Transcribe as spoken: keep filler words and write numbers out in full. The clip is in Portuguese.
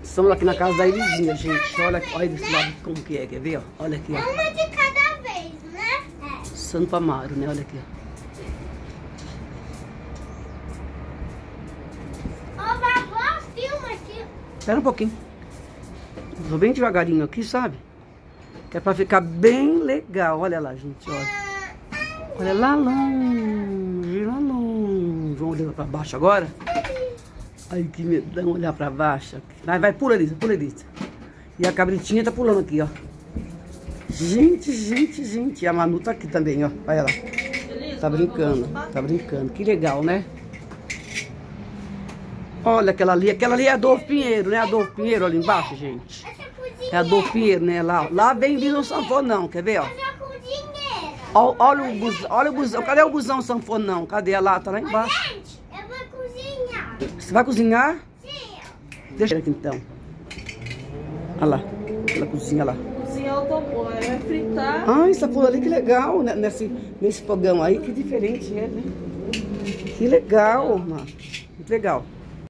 Estamos aqui na casa da Elisinha, gente. Olha, olha desse lado como que é, quer ver? Ó? Olha aqui, ó. Uma de cada vez, né? É. Santo Amaro, né? Olha aqui, ó. Ô, vovó, filma aqui. Espera um pouquinho. Vou bem devagarinho aqui, sabe? Que é pra ficar bem legal. Olha lá, gente, olha. Olha lá longe, lá longe. Vamos olhar pra baixo agora? Ai, que medão olhar pra baixo. Vai, vai, pula, Elisa, pula, Elisa. E a cabritinha tá pulando aqui, ó. Gente, gente, gente. E a Manu tá aqui também, ó. Olha lá. Tá brincando, tá brincando. Que legal, né? Olha aquela ali. Aquela ali é Adolfo Pinheiro, né? Adolfo Pinheiro ali embaixo, gente. É Adolfo Pinheiro, né? Lá, lá vem vindo o sanfonão, quer ver, ó? Olha, olha o busão, olha o busão. Cadê o busão sanfonão? Cadê a lata lá embaixo? Gente, eu vou cozinhar. Você vai cozinhar? Sim. Deixa aqui então. Olha lá, aquela cozinha lá. Cozinhar o tambor, vai fritar. Ah, essa pula ali, que legal, né? Nesse, nesse fogão aí, que diferente é, né? Que legal, mano. Muito legal.